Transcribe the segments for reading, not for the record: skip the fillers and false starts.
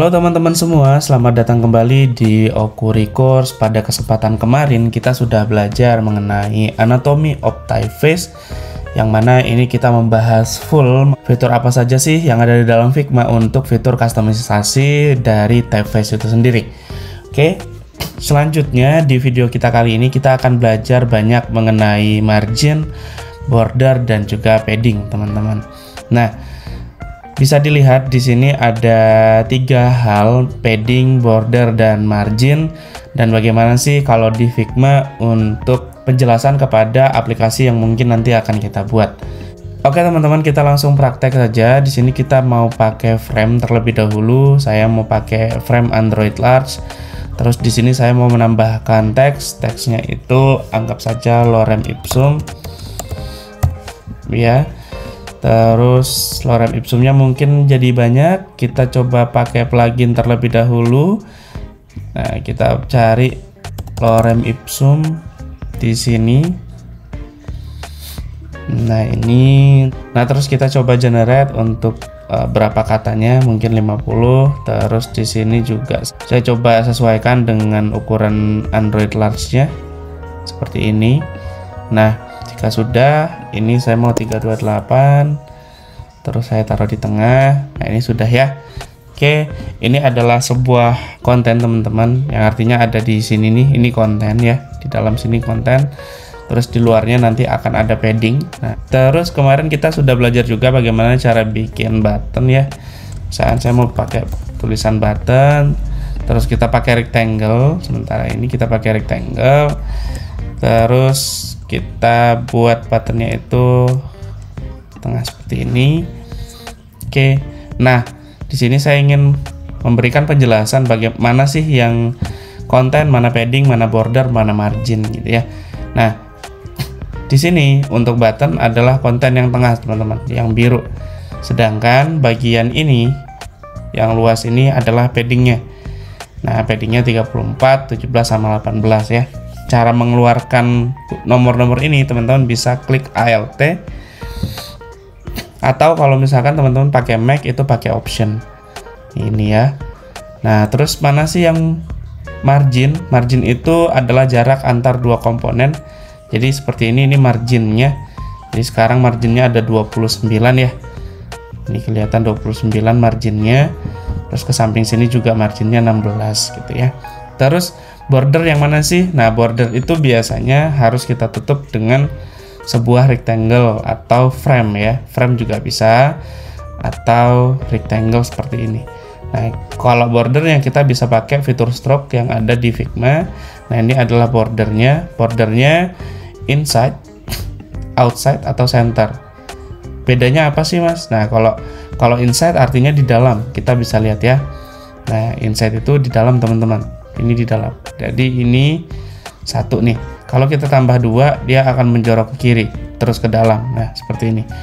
Halo teman-teman semua, selamat datang kembali di Okuri Course. Pada kesempatan kemarin kita sudah belajar mengenai anatomy of typeface, yang mana ini kita membahas full fitur apa saja sih yang ada di dalam Figma untuk fitur kustomisasi dari typeface itu sendiri. Oke, selanjutnya di video kita kali ini kita akan belajar banyak mengenai margin, border, dan juga padding teman-teman. Nah, bisa dilihat di sini ada 3 hal, padding, border, dan margin. Dan bagaimana sih kalau di Figma untuk penjelasan kepada aplikasi yang mungkin nanti akan kita buat. Oke teman-teman, kita langsung praktek saja. Di sini kita mau pakai frame terlebih dahulu. Saya mau pakai frame Android Large. Terus di sini saya mau menambahkan teks. Teksnya itu anggap saja lorem ipsum. Ya. Terus lorem ipsumnya mungkin jadi banyak. Kita coba pakai plugin terlebih dahulu. Nah, kita cari lorem ipsum di sini. Nah, ini. Nah, terus kita coba generate untuk berapa katanya, mungkin 50. Terus di sini juga saya coba sesuaikan dengan ukuran Android Large-nya seperti ini. Nah, jika sudah, ini saya mau 328, terus saya taruh di tengah. Nah, ini sudah ya. Oke, ini adalah sebuah konten teman-teman, yang artinya ada di sini nih, ini konten ya, di dalam sini konten. Terus di luarnya nanti akan ada padding. Nah, terus kemarin kita sudah belajar juga bagaimana cara bikin button ya. Saat saya mau pakai tulisan button, terus kita pakai rectangle. Sementara ini kita pakai rectangle. Terus kita buat buttonnya itu tengah seperti ini. Oke, nah di sini saya ingin memberikan penjelasan bagaimana sih yang konten, mana padding, mana border, mana margin gitu ya. Nah, di sini untuk button adalah konten yang tengah teman-teman, yang biru. Sedangkan bagian ini yang luas ini adalah paddingnya. Nah, paddingnya 34, 17 sama 18 ya. Cara mengeluarkan nomor-nomor ini teman-teman bisa klik Alt, atau kalau misalkan teman-teman pakai Mac itu pakai option ini ya. Nah, terus mana sih yang margin? Margin itu adalah jarak antar dua komponen. Jadi seperti ini marginnya. Jadi sekarang marginnya ada 29 ya. Ini kelihatan 29 marginnya. Terus ke samping sini juga marginnya 16 gitu ya. Terus border yang mana sih? Nah, border itu biasanya harus kita tutup dengan sebuah rectangle atau frame ya. Frame juga bisa, atau rectangle seperti ini. Nah, kalau bordernya kita bisa pakai fitur stroke yang ada di Figma. Nah, ini adalah bordernya. Bordernya inside, outside, atau center. Bedanya apa sih, Mas? Nah, kalau inside artinya di dalam. Kita bisa lihat ya. Nah, inside itu di dalam teman-teman. Ini di dalam. Jadi ini satu nih. Kalau kita tambah 2, dia akan menjorok ke kiri terus ke dalam. Nah, seperti ini.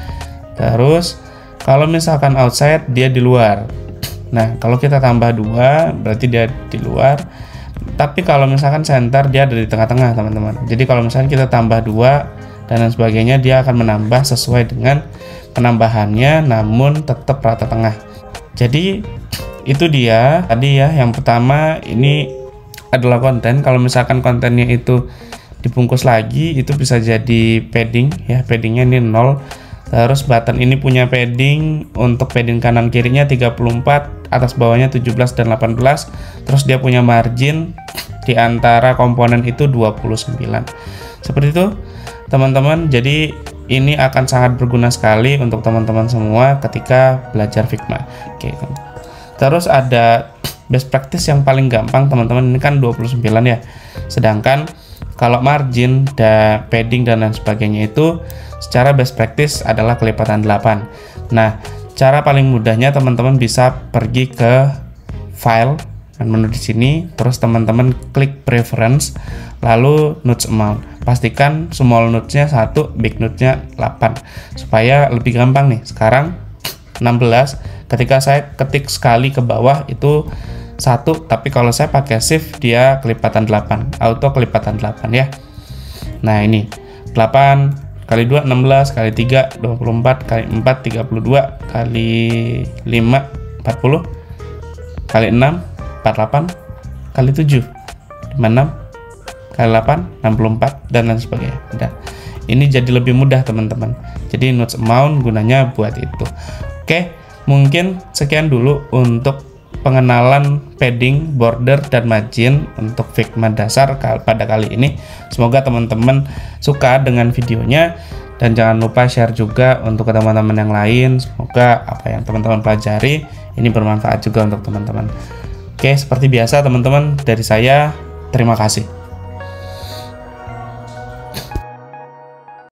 Terus kalau misalkan outside, dia di luar. Nah, kalau kita tambah 2 berarti dia di luar. Tapi kalau misalkan center, dia ada di tengah-tengah teman-teman. Jadi kalau misalkan kita tambah 2 dan lain sebagainya, dia akan menambah sesuai dengan penambahannya, namun tetap rata tengah. Jadi itu dia tadi ya. Yang pertama ini adalah konten. Kalau misalkan kontennya itu dibungkus lagi, itu bisa jadi padding ya. Paddingnya ini 0. Terus button ini punya padding, untuk padding kanan kirinya 34, atas bawahnya 17 dan 18. Terus dia punya margin di antara komponen itu 29. Seperti itu teman-teman. Jadi ini akan sangat berguna sekali untuk teman-teman semua ketika belajar Figma. Oke. Terus ada best practice yang paling gampang teman-teman, ini kan 29 ya. Sedangkan kalau margin, padding, dan lain sebagainya itu secara best practice adalah kelipatan 8. Nah, cara paling mudahnya teman-teman bisa pergi ke file dan menu di sini, terus teman-teman klik preference, lalu nodes amount. Pastikan small node-nya 1, big node-nya 8 supaya lebih gampang nih. Sekarang 16, ketika saya ketik sekali ke bawah itu 1, tapi kalau saya pakai shift dia kelipatan 8, auto kelipatan 8 ya. Nah, ini 8 kali 2 16, kali 3 24, kali 4 32, kali 5 40, kali 6 48 kali 7 56 kali 8 64 dan lain sebagainya. Udah. Ini jadi lebih mudah teman-teman. Jadi notes amount gunanya buat itu. Oke, mungkin sekian dulu untuk pengenalan padding, border, dan margin untuk Figma dasar pada kali ini. Semoga teman-teman suka dengan videonya, dan jangan lupa share juga untuk teman-teman yang lain. Semoga apa yang teman-teman pelajari ini bermanfaat juga untuk teman-teman. Oke, seperti biasa teman-teman, dari saya terima kasih.